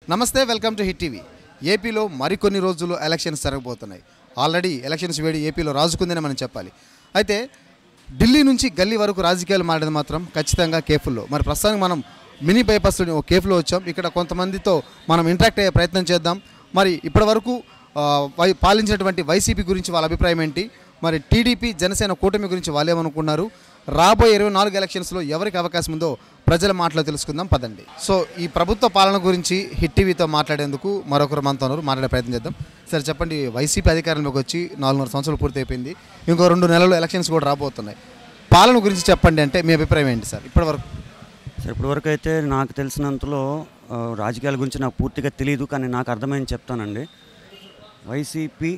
నమస్తే, welcome to hit TV. ఏపీలో మరికొన్ని రోజులు ఎలక్షన్స్ జరగబోతున్నాయి. ఆల్రెడీ ఎలక్షన్స్ వేడి ఏపీలో రాజుకుందని మనం చెప్పాలి. అయితే ఢిల్లీ నుంచి గల్లీ వరకు రాజకీయాలు మారేది మాత్రం ఖచ్చితంగా కేఫ్లో. మరి ప్రస్తుతానికి మనం మినీ బైపాస్లో ఒక కేఫ్లో వచ్చాం. ఇక్కడ కొంతమందితో మనం ఇంటరాక్ట్ అయ్యే ప్రయత్నం చేద్దాం. మరి ఇప్పటివరకు పాలించినటువంటి వైసీపీ గురించి వాళ్ళ అభిప్రాయం ఏంటి, మరి టీడీపీ జనసేన కూటమి గురించి వాళ్ళు ఏమనుకున్నారు, రాబోయే 24 ఎలక్షన్స్లో ఎవరికి అవకాశం ఉందో ప్రజల మాటలో తెలుసుకుందాం పదండి. సో ఈ ప్రభుత్వ పాలన గురించి హిట్ టీవీతో మాట్లాడేందుకు మరొకరు మనతో ఉన్నారు, మాట్లాడే ప్రయత్నం చేద్దాం. సార్ చెప్పండి, వైసీపీ అధికారంలోకి వచ్చి 4.5 సంవత్సరాలు పూర్తి అయిపోయింది. ఇంకో 2 నెలలు ఎలక్షన్స్ కూడా రాబోతున్నాయి. పాలన గురించి చెప్పండి అంటే మీ అభిప్రాయం ఏంటి సార్? ఇప్పటివరకు అయితే నాకు తెలిసినంతలో రాజకీయాల గురించి నాకు పూర్తిగా తెలియదు, కానీ నాకు అర్థమైంది చెప్తానండి. వైసీపీ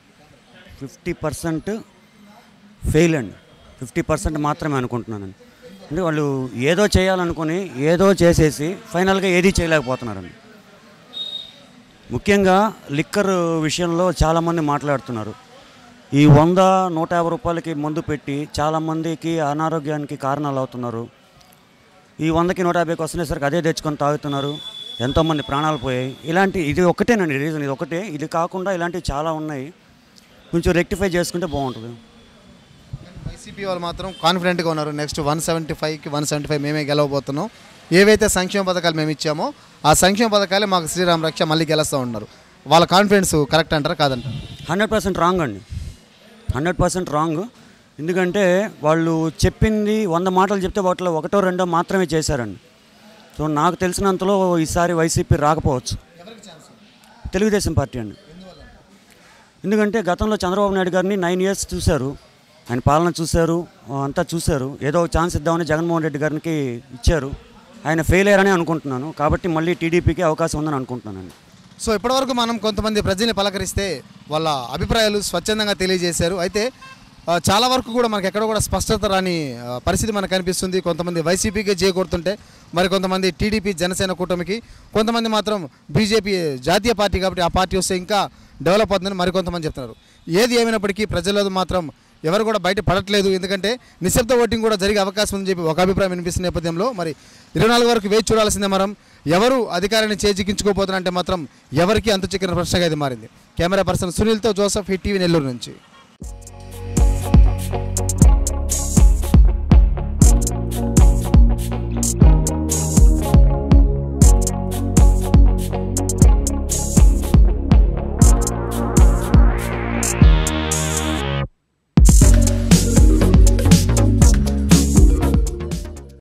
50% ఫెయిల్ అండి. 50% మాత్రమే అనుకుంటున్నానండి. అంటే వాళ్ళు ఏదో చేయాలనుకుని ఏదో చేసేసి ఫైనల్గా ఏదీ చేయలేకపోతున్నారండి. ముఖ్యంగా లిక్కర్ విషయంలో చాలామంది మాట్లాడుతున్నారు. ఈ 100-150 రూపాయలకి మందు పెట్టి చాలామందికి అనారోగ్యానికి కారణాలు అవుతున్నారు. ఈ 100కి 150కి వస్తునేసరికి అదే తెచ్చుకొని తాగుతున్నారు, ఎంతోమంది ప్రాణాలు పోయాయి. ఇది ఒకటేనండి రీజన్, ఇది ఒకటే. ఇది కాకుండా ఇలాంటివి చాలా ఉన్నాయి. కొంచెం రెక్టిఫై చేసుకుంటే బాగుంటుంది. వైసీపీ వాళ్ళు మాత్రం కాన్ఫిడెంట్గా ఉన్నారు. నెక్స్ట్ 175కి 175 మేమే గెలవబోతున్నాం. ఏవైతే సంక్షేమ పథకాలు మేము ఇచ్చామో ఆ సంక్షేమ పథకాలే మాకు శ్రీరామ రక్ష మళ్ళీ గెలుస్తూ ఉన్నారు. వాళ్ళ కాన్ఫిడెన్స్ కరెక్ట్ అంటారా కాదంటారా? 100% రాంగ్ అండి. 100% రాంగ్. ఎందుకంటే వాళ్ళు చెప్పింది 100 మాటలు చెప్తే వాటిలో 1-2 మాత్రమే చేశారండి. సో నాకు తెలిసినంతలో ఈసారి వైసీపీ రాకపోవచ్చు. తెలుగుదేశం పార్టీ అండి. ఎందుకంటే గతంలో చంద్రబాబు నాయుడు గారిని 9 years చూశారు, ఆయన పాలన చూశారు, అంతా చూశారు. ఏదో ఒక ఛాన్స్ ఇద్దామని జగన్మోహన్ రెడ్డి గారికి ఇచ్చారు. ఆయన ఫెయిల్ అయ్యారని అనుకుంటున్నాను. కాబట్టి మళ్ళీ టీడీపీకి అవకాశం ఉందని అనుకుంటున్నానండి. సో ఇప్పటివరకు మనం కొంతమంది ప్రజల్ని పలకరిస్తే వాళ్ళ అభిప్రాయాలు స్వచ్ఛందంగా తెలియజేశారు. అయితే చాలా వరకు కూడా మనకి ఎక్కడ కూడా స్పష్టత రాని పరిస్థితి మనకు కనిపిస్తుంది. కొంతమంది వైసీపీకి చేకూరుతుంటే మరి కొంతమంది టీడీపీ జనసేన కూటమికి, కొంతమంది మాత్రం బీజేపీ జాతీయ పార్టీ కాబట్టి ఆ పార్టీ వస్తే ఇంకా డెవలప్ అవుతుందని మరికొంతమంది చెప్తున్నారు. ఏది ఏమైనప్పటికీ ప్రజల్లో మాత్రం ఎవరు కూడా బయట పడట్లేదు. ఎందుకంటే నిశ్శబ్ద ఓటింగ్ కూడా జరిగే అవకాశం ఉందని చెప్పి ఒక అభిప్రాయం వినిపిస్తున్న నేపథ్యంలో మరి 24 వరకు వేచి చూడాల్సిందే. మనం ఎవరు అధికారాన్ని చేజిక్కించుకోబోతున్నారంటే మాత్రం ఎవరికి అంతు చిక్కిన ప్రశ్నగా ఇది మారింది. కెమెరా పర్సన్ సునీల్తో జోసఫ్, హిట్ టీవీ, నెల్లూరు నుంచి.